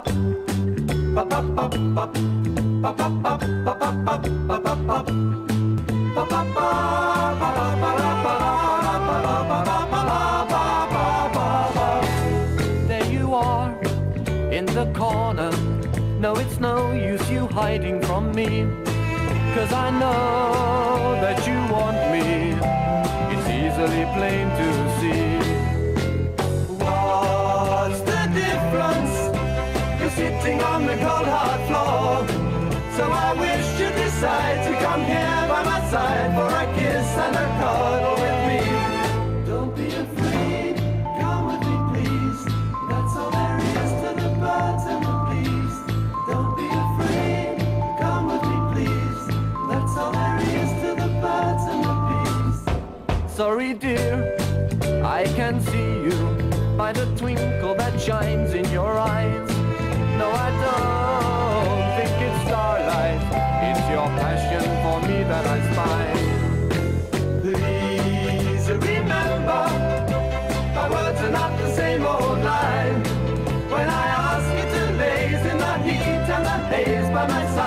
There you are, in the corner. No, it's no use you hiding from me, 'cause I know that you want me. It's easily plain to see. What's the difference? You're sitting on the cold hard floor. So I wish you'd decide to come here by my side for a kiss and a cuddle with me. Don't be afraid, come with me please. That's all there is to the birds and the bees. Don't be afraid, come with me please. That's all there is to the birds and the bees. Sorry dear, I can see you by the twinkle that shines in your eyes. No, I don't think it's starlight. It's your passion for me that I spy. Please remember, my words are not the same old line. When I ask you to laze in the heat and the haze by my side.